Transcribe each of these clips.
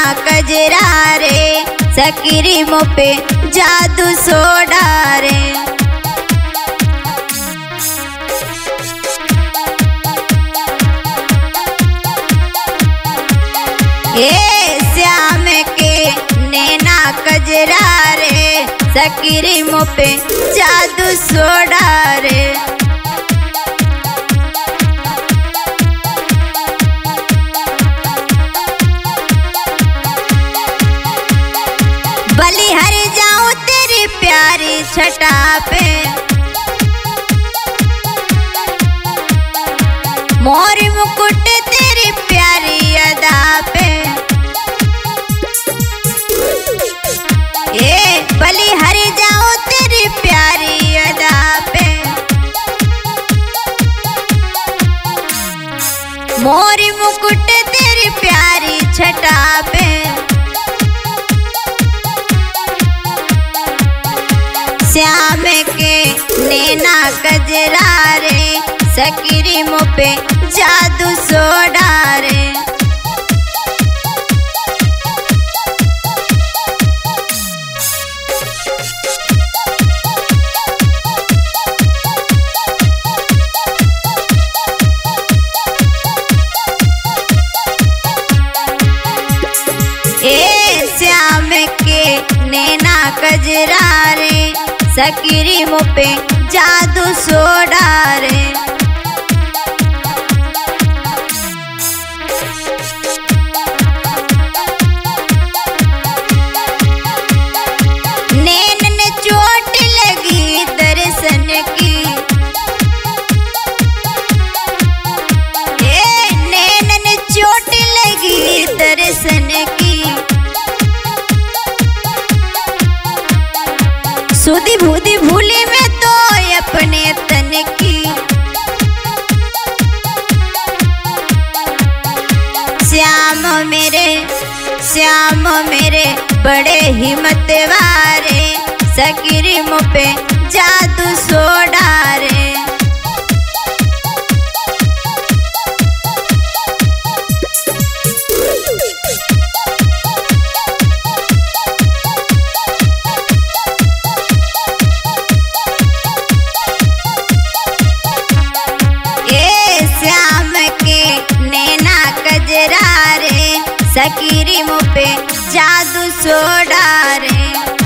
कजरा रे सकीरी मुँह पे जादू सोडा रे। श्याम के नैना कजरा रे सकीरी मुँह पे जादू सोडा रे। बलिहर जाऊं तेरी प्यारी छटा पे मोर मुकुट तेरी प्यारी अदा पे। बलिहर जाऊं तेरी प्यारी अदा पे मोर मुकुट तेरी प्यारी छटा पे। श्याम के नैना कजरा रे सकीरी मुँह पे जादू सोडा रे। श्याम के नैना कजरा रे सकीरी मुँह पे जादू सोडा रे। नैन ने चोट लगी दर्शन की नैन ने चोट लगी दर्शन की। सुधी बुद्धि भूली मैं तो अपने तन की। श्याम मेरे बड़े हिम्मत वारे सकीरी मुँह पे जादू सोडा रे। सकीरी मुँह पे जादू सोडा रे।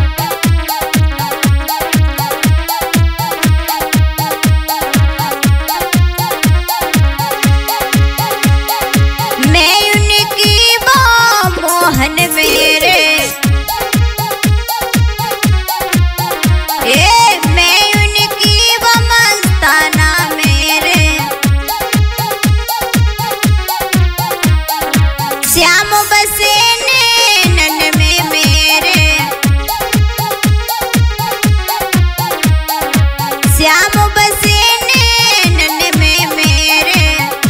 मैं उनकी वो मोहन मेरे मैं उनकी वो मस्ताना मेरे। श्याम बसे नैनन में मेरे श्याम बसे नैनन में मेरे।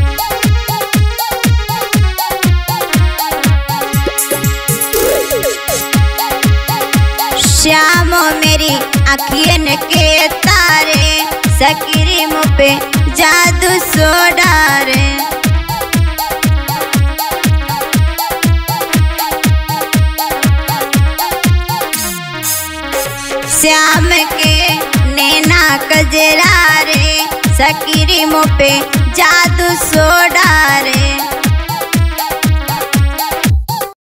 श्याम मेरी अखियन के तारे सकीरी मुँह पे जादू सोडा रे। श्याम के नैना कजरा रे सकीरी मुँह पे जादू सोडा